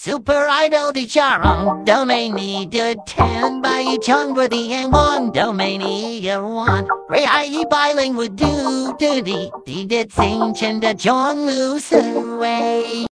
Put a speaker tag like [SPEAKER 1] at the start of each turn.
[SPEAKER 1] Super Idol di Charong, Domaini de Ten by Chung for the N1, Domaini one. Ray I biling with do, di did sing Chinda John Lucy way.